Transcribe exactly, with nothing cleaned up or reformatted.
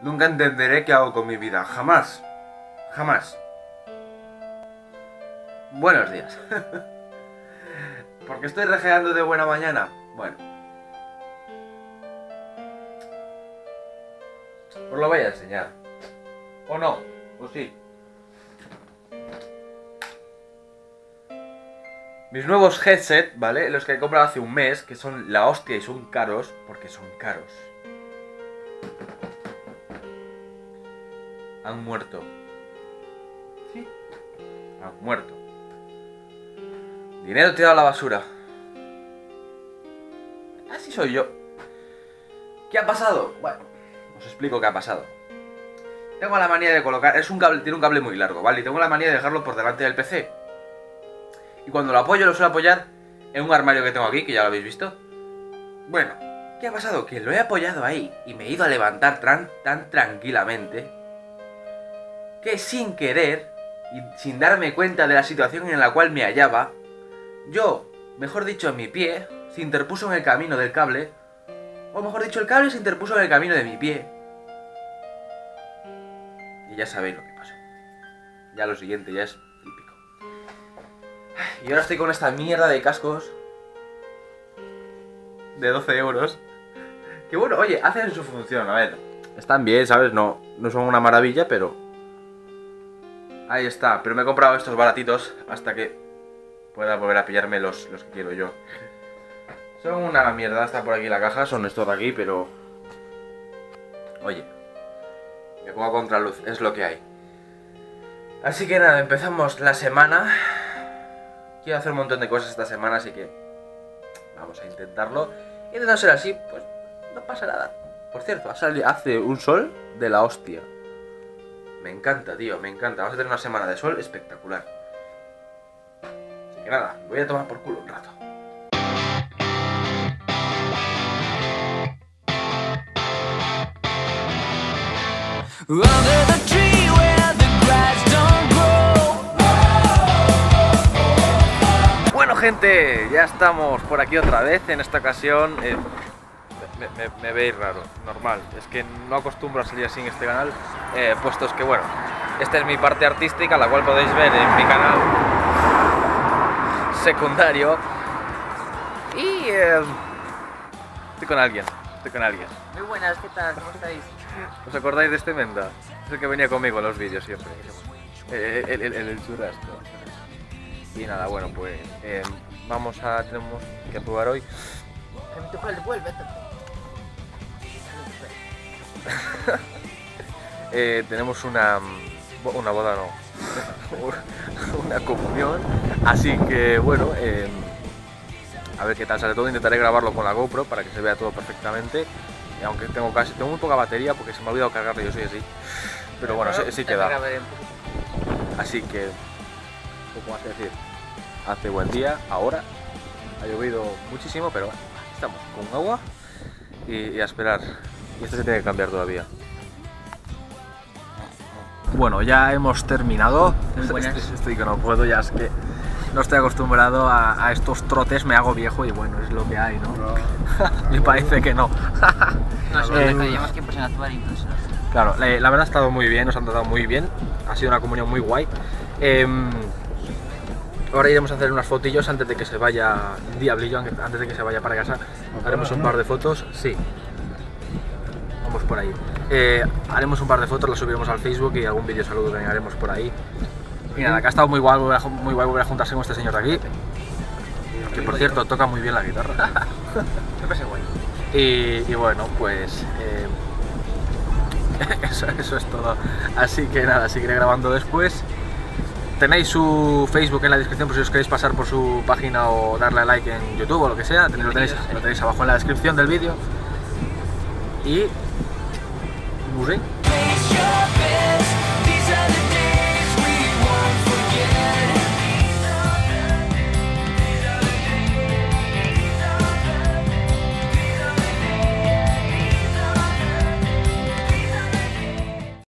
Nunca entenderé qué hago con mi vida. Jamás. Jamás. Buenos días. ¿Por qué estoy rejeando de buena mañana? Bueno. Os lo voy a enseñar. ¿O no? ¿O sí? Mis nuevos headset, ¿vale? Los que he comprado hace un mes, que son la hostia y son caros, porque son caros. Han muerto. Sí. Han muerto. Dinero tirado a la basura. Así soy yo. ¿Qué ha pasado? Bueno, os explico qué ha pasado. Tengo la manía de colocar... Es un cable, tiene un cable muy largo, ¿vale? Y tengo la manía de dejarlo por delante del P C. Y cuando lo apoyo, lo suelo apoyar en un armario que tengo aquí, que ya lo habéis visto. Bueno, ¿qué ha pasado? Que lo he apoyado ahí y me he ido a levantar tan, tan tranquilamente que sin querer y sin darme cuenta de la situación en la cual me hallaba, yo, mejor dicho, mi pie se interpuso en el camino del cable, o mejor dicho, el cable se interpuso en el camino de mi pie. Y ya sabéis lo que pasó. Ya lo siguiente ya es típico. Y ahora estoy con esta mierda de cascos de doce euros. Que bueno, oye, hacen su función, a ver. Están bien, ¿sabes? No, no son una maravilla, pero... Ahí está, pero me he comprado estos baratitos hasta que pueda volver a pillarme los, los que quiero yo. Son una mierda, está por aquí la caja, son estos de aquí, pero... Oye, me pongo a contraluz, es lo que hay. Así que nada, empezamos la semana. Quiero hacer un montón de cosas esta semana, así que vamos a intentarlo. Y de no ser así, pues no pasa nada. Por cierto, ha salido, hace un sol de la hostia. Me encanta, tío, me encanta. Vamos a tener una semana de sol espectacular. Así que nada, voy a tomar por culo un rato. Bueno, gente, ya estamos por aquí otra vez. En esta ocasión eh, me, me, me veis raro, normal. Es que no acostumbro a salir así en este canal, eh, puestos que, bueno, esta es mi parte artística, la cual podéis ver en mi canal secundario. Y eh, estoy con alguien, estoy con alguien. Muy buenas, ¿qué tal? ¿Cómo estáis? ¿Os acordáis de este menda? Es el que venía conmigo en los vídeos siempre. Eh, el, el, el, el churrasco. Y nada, bueno, pues eh, vamos a... tenemos que probar hoy. eh, tenemos una... una boda, no. Una comunión. Así que, bueno, eh, a ver qué tal sale todo. Intentaré grabarlo con la GoPro para que se vea todo perfectamente. Y aunque tengo casi... tengo muy poca batería porque se me ha olvidado cargarlo, yo soy así. Pero bueno, sí, sí queda. Así que... ¿cómo vas a decir? Hace buen día, ahora. Ha llovido muchísimo, pero bueno, estamos con agua y, y a esperar. Y esto se tiene que cambiar todavía. Bueno, ya hemos terminado. Estoy, estoy que no puedo, ya es que no estoy acostumbrado a, a estos trotes, me hago viejo y bueno, es lo que hay, ¿no? no, no Me parece que no. No, si eh, llevamos tiempo sin actuar incluso. Claro, la, la verdad ha estado muy bien, nos han tratado muy bien. Ha sido una comunión muy guay. Eh, Ahora iremos a hacer unas fotillos antes de que se vaya Diablillo, antes de que se vaya para casa. Haremos un par de fotos, sí. Vamos por ahí. Eh, haremos un par de fotos, las subiremos al Facebook y algún vídeo saludo también haremos por ahí. Y nada, que ha estado muy guay, muy guay volver a juntarse con este señor de aquí. Que por cierto, toca muy bien la guitarra. Siempre se guay. Y, y bueno, pues... Eh, eso, eso es todo. Así que nada, seguiré grabando después. Tenéis su Facebook en la descripción por si os queréis pasar por su página o darle a like en YouTube o lo que sea. Tenéis, lo, tenéis, lo tenéis abajo en la descripción del vídeo. Y... no sé.